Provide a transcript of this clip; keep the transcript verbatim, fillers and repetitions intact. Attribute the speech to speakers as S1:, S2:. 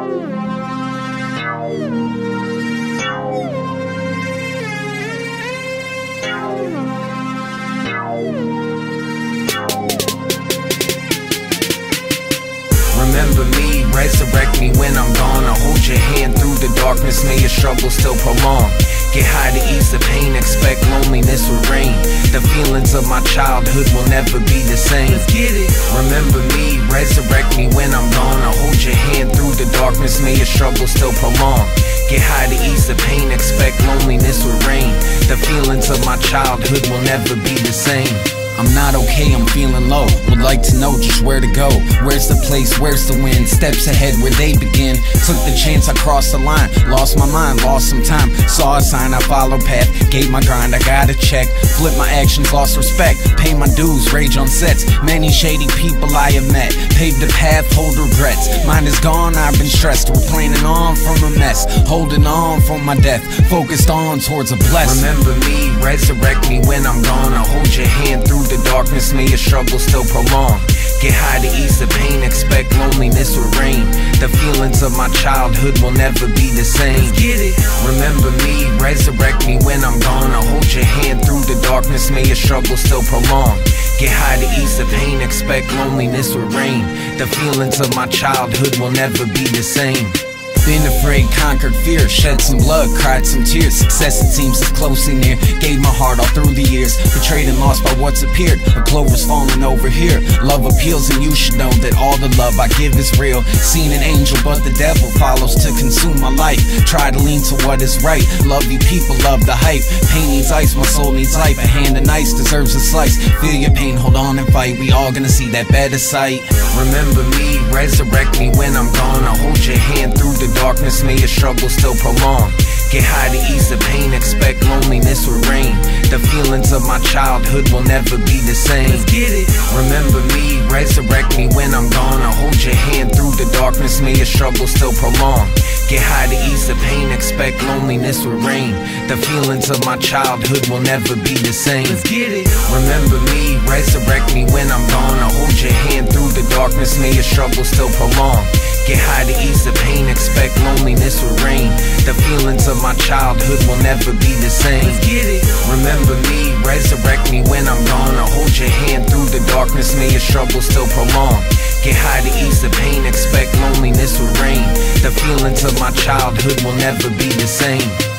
S1: Remember me, resurrect me when I'm gone. I'll hold your hand through the darkness, may your struggle still prolong. Get high to ease the pain, expect loneliness will reign. The feelings of my childhood will never be the same. Let's get it. Remember me, resurrect me when I'm gone. I'll hold your hand through the darkness, may your struggle still prolong. Get high to ease the pain, expect loneliness will reign. The feelings of my childhood will never be the same.
S2: I'm not okay, I'm feeling low. Would like to know just where to go. Where's the place, where's the wind? Steps ahead where they begin. Took the chance, I crossed the line. Lost my mind, lost some time. Saw a sign, I followed path. Gave my grind, I got a check. Flip my actions, lost respect. Pay my dues, rage on sets. Many shady people I have met. Paved the path, hold regrets. Mine is gone, I've been stressed. We're planning on from a mess. Holding on from my death. Focused on towards a blessing.
S1: Remember me, resurrect me when I'm gone. I'll hold your hand through the darkness, may your struggle still prolong. Get high to ease the pain, expect loneliness will reign. The feelings of my childhood will never be the same. Let's get it. Remember me, resurrect me when I'm gone. I'll hold your hand through the darkness, may your struggle still prolong. Get high to ease the pain, expect loneliness will reign. The feelings of my childhood will never be the same.
S2: Been afraid, conquered fear, shed some blood, cried some tears. Success it seems is closely near. Gave my heart all through the years, betrayed and lost by what's appeared. A clover's falling over here. Love appeals and you should know that all the love I give is real. Seen an angel but the devil follows to consume my life. Try to lean to what is right. Love you people, love the hype. Pain needs ice, my soul needs life. A hand of ice deserves a slice. Feel your pain, hold on and fight. We all gonna see that better sight.
S1: Remember me, resurrect me when I'm gone. I'll hold your hand through the darkness, may your struggle still prolong. Get high to ease the pain, expect loneliness will reign. The feelings of my childhood will never be the same. Let's get it. Remember me, resurrect me when I'm gone. I'll hold your hand through the darkness, may your struggle still prolong. Get high to ease the pain, expect loneliness will reign. The feelings of my childhood will never be the same. Let's get it. Remember me, resurrect me when I'm gone. I'll hold your hand through the darkness, may your struggle still prolong. Get high to ease the pain, expect loneliness will reign. The feelings of my childhood will never be the same. Let's get it. Remember me, resurrect me when I'm gone. I'll hold your hand through the darkness, may your struggle still prolong. Get high to ease the pain, expect loneliness will reign. The feelings of my childhood will never be the same.